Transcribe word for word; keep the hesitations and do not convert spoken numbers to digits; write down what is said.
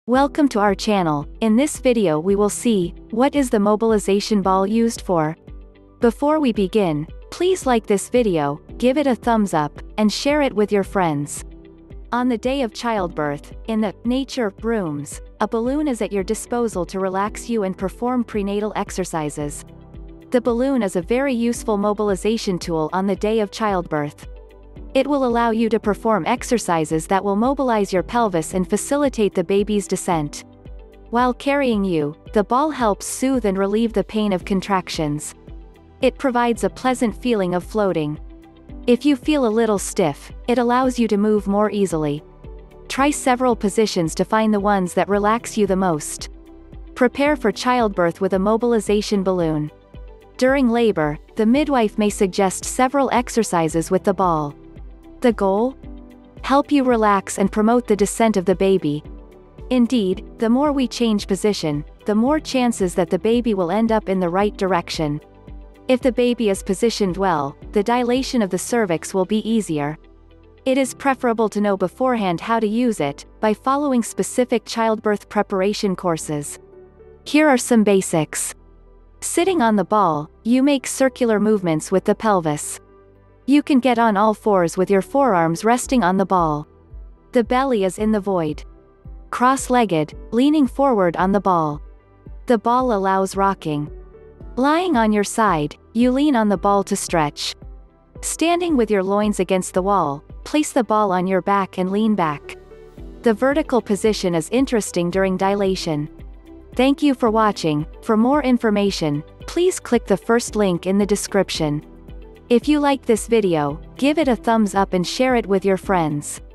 Welcome to our channel. In this video we will see, what is the mobilization ball used for? Before we begin, please like this video, give it a thumbs up, and share it with your friends. On the day of childbirth, in the nature rooms, a balloon is at your disposal to relax you and perform prenatal exercises. The balloon is a very useful mobilization tool on the day of childbirth. It will allow you to perform exercises that will mobilize your pelvis and facilitate the baby's descent. While carrying you, the ball helps soothe and relieve the pain of contractions. It provides a pleasant feeling of floating. If you feel a little stiff, it allows you to move more easily. Try several positions to find the ones that relax you the most. Prepare for childbirth with a mobilization balloon. During labor, the midwife may suggest several exercises with the ball. The goal? Help you relax and promote the descent of the baby. Indeed, the more we change position, the more chances that the baby will end up in the right direction. If the baby is positioned well, the dilation of the cervix will be easier. It is preferable to know beforehand how to use it, by following specific childbirth preparation courses. Here are some basics. Sitting on the ball, you make circular movements with the pelvis. You can get on all fours with your forearms resting on the ball. The belly is in the void. Cross-legged, leaning forward on the ball. The ball allows rocking. Lying on your side, you lean on the ball to stretch. Standing with your loins against the wall, place the ball on your back and lean back. The vertical position is interesting during dilation. Thank you for watching. For more information, please click the first link in the description. If you like this video, give it a thumbs up and share it with your friends.